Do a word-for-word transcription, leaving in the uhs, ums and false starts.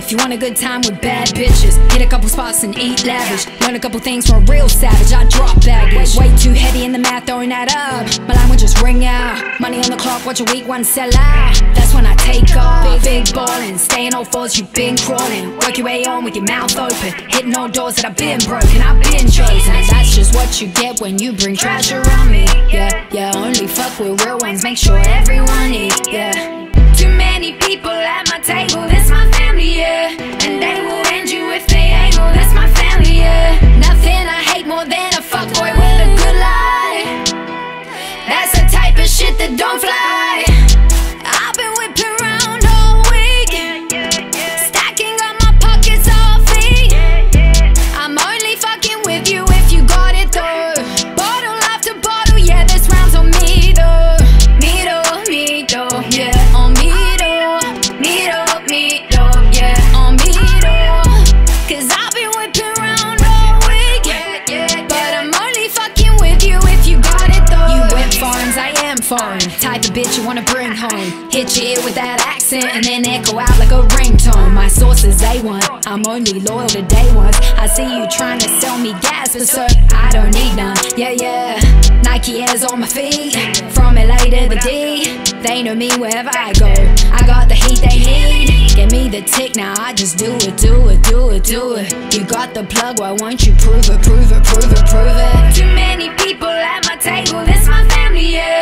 If you want a good time with bad bitches, hit a couple spots and eat lavish. Learn a couple things from a real savage. I drop baggage, way too heady in the math, throwing that up. My line would just ring out. Money on the clock, watch a week one sell out. That's when I take off. Big, big ballin', staying all fours, you've been crawling. Work your way on with your mouth open, hitting all doors that I've been broken, I've been chosen. That's just what you get when you bring trash around me. Yeah, yeah, only fuck with real ones, make sure everyone eats. Yeah. Too many people at my table, this my family, yeah. And they will end you if they ain't, oh, that's my family, yeah. Nothing I hate more than a fuckboy with a good lie. That's the type of shit that don't fly. I've been whipping around all week, stacking up my pockets all feet. I'm only fucking with you if you got it though. Bottle after bottle, yeah, this round's on me though. Me though, me though, yeah. On me though, me though, me though, yeah. On me though, cause I've been whipping around all week, but I'm only fucking with you if you got it though. You went foreigns, I am foreign. Type of bitch you wanna bring home. Hit your ear with that accent and then echo out like a ringtone. My sources A one, I'm only loyal to day ones. I see you trying to sell me gas, but sir, I don't need none. Yeah, yeah, Nike Airs on my feet, from L A to the D. They know me wherever I go, I got the heat they need. Give me the tick, now I just do it, do it, do it, do it. You got the plug, why won't you prove it, prove it, prove it, prove it. Too many people at my table, this my family, yeah.